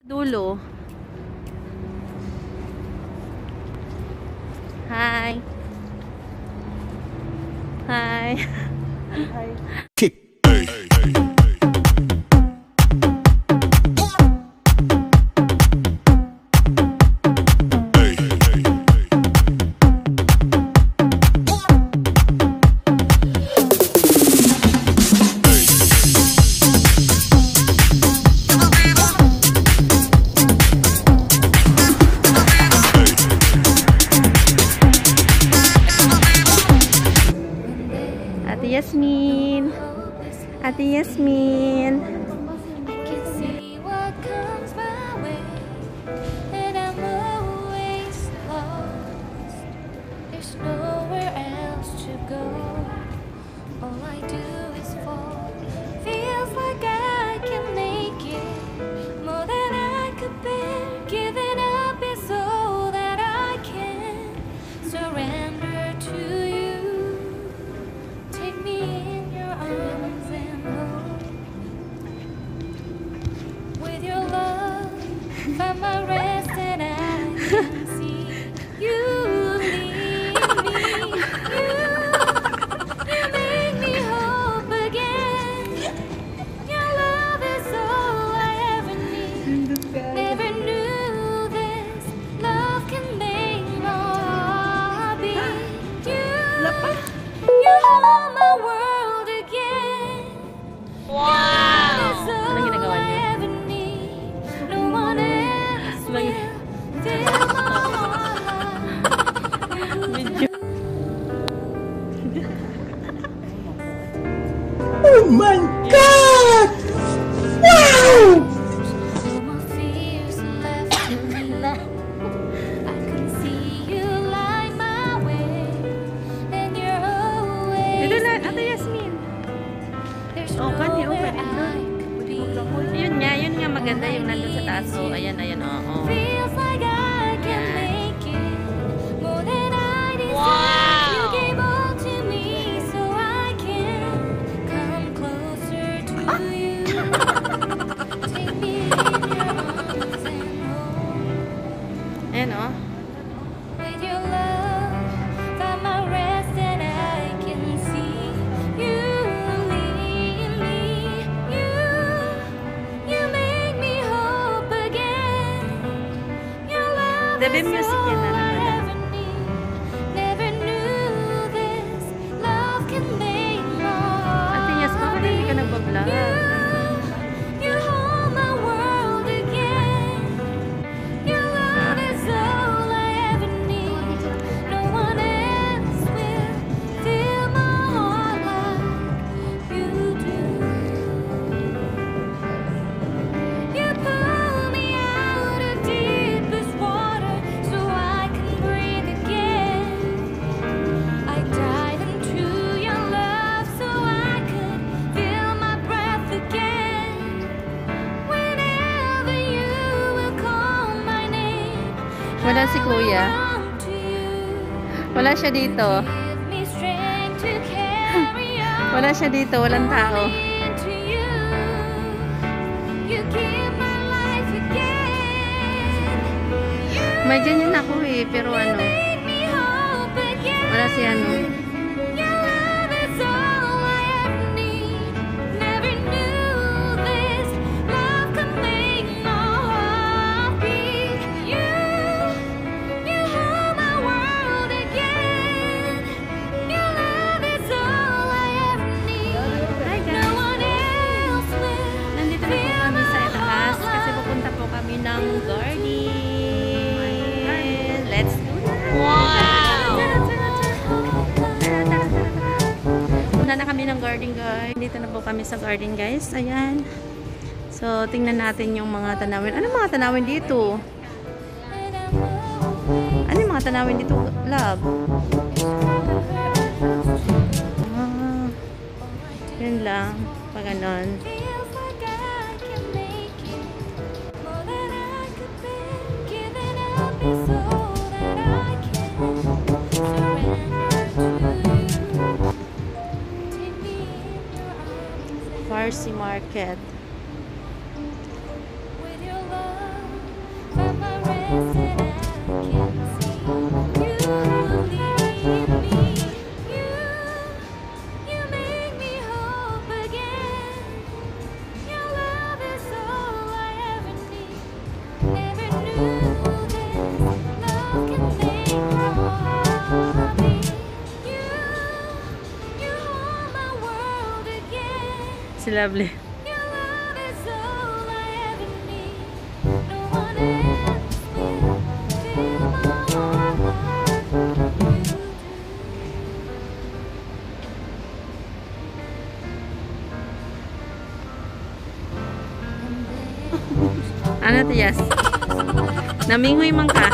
Dulo. Hi. Hi. Hi. Yasmin. Ate Yasmin. I can see what comes my way, and I'm always lost. There's nowhere else to go. All I do is fall. Feels like I can make it more than I could bear. Giving up is all that I can surrender to you. Take me in your arms and hold. With your love, find my rest and I can see you lead me. You make me hope again. Your love is all I ever need. Never knew this love can make my heart beat. You hold my world again. Wow! That's all Anong ginagawa I niyo? ever need. No one else will fill my heart like you do. Oh my God! Wow! No more fears left in me. I can see you light my way, and you're Dito always na, Ate Yasmin. there's Oh, kanya, oh, nowhere ganun. I could be. Yun nga maganda yung nandun sa taas. So, ayan, oo. Feels like I can make it more than I deserve. Wow! You gave all to me so I can come closer to you. Take me in your arms and hold. Ayan, oh. With your love, find my rest and I can see you lead me. You make me hope again. Your love Debe is music yan na all I naman. ever need. Never knew this love can make my Ate Yas, bakit heart hindi ka beat. nagbablog? You hold my world again. Your love is all I ever need. No one else will fill my heart like you do. You pull me out of deepest water so I can breathe again. I dive into your love so I could feel my breath again. Whenever you will call my name, Wala si I will Kuya. run to you. Wala siya dito. Give me strength to carry on. Wala siya dito. Walang tao. Into you. You give my life again. May ganyan ako eh. Pero ano, Make me hope again. wala si ano. Your love is all I ever need. Never knew this love could make my heart beat. You hold my world again. Your love is all I ever need. Hi No guys. one else will Nandito na po fill kami my sa heart taas kasi like pupunta po kami ng garden. Let's do that. Punta na kami ng garden guys. Dito na po kami sa garden guys. Ayan. So, tingnan natin yung mga tanawin. Ano mga tanawin dito? Ano yung mga tanawin dito, love? Ah, yun lang. Pag ganon. Feels like I can make it more than I could bear. Giving up is all that I can surrender to you. Take me in your arms and Farsi Market. with your love, si Lovely. Your love is all I ever need. No one else will fill my heart like you do. Ano to, Yas? Namingoy man ka.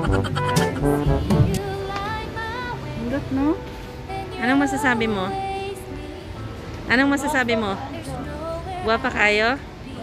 Hindot, no? Anong masasabi mo? Anong masasabi mo? Guwapa kayo?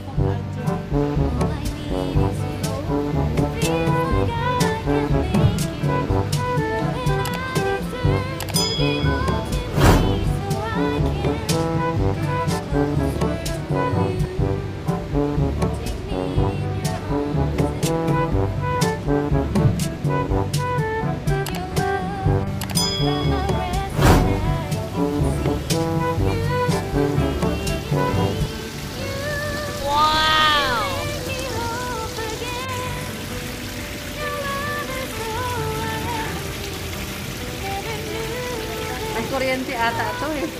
Ay, kuryente ata ito eh.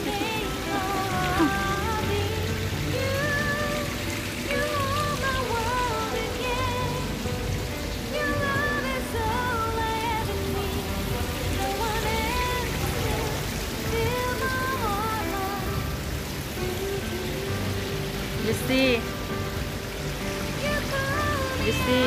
Gusti. Gusti.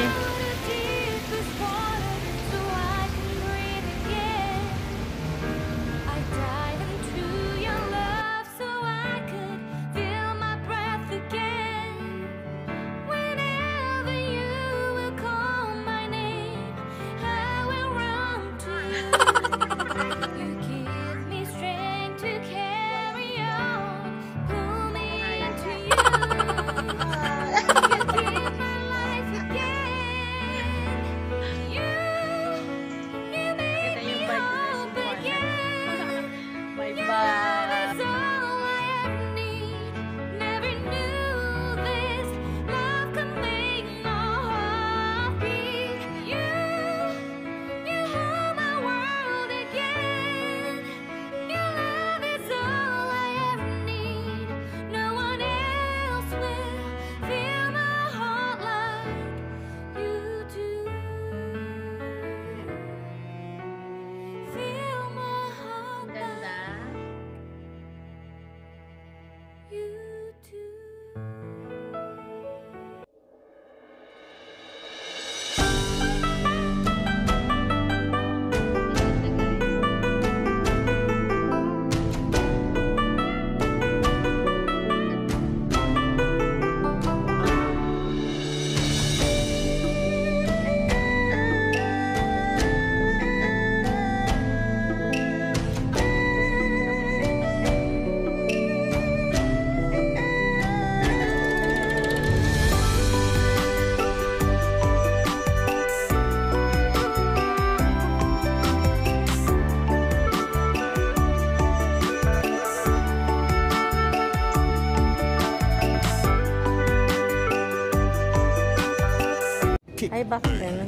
Ay, bakit ganun?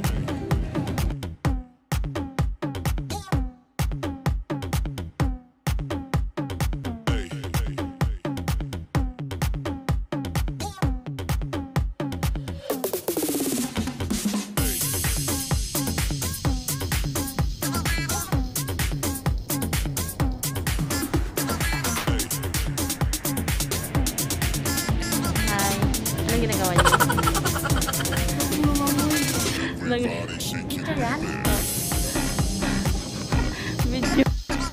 Hi. Anong ginagawa niyo? Video yan? Video.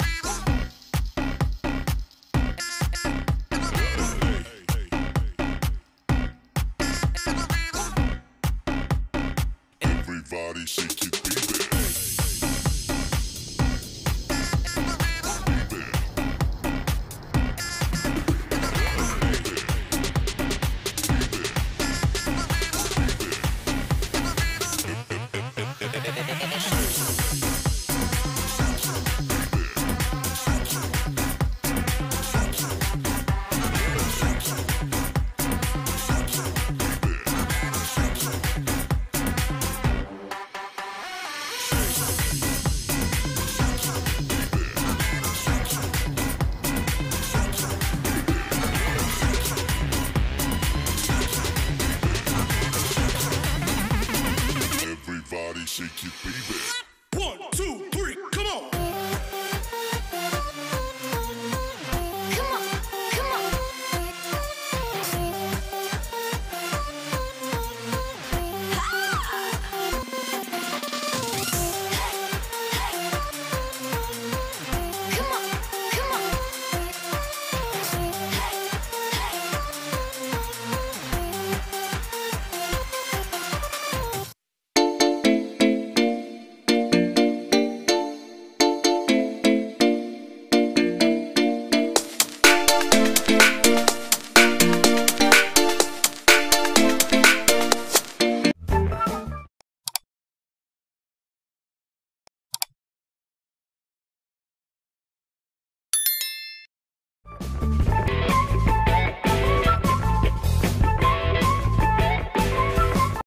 Everybody shake it, baby. shake it, baby.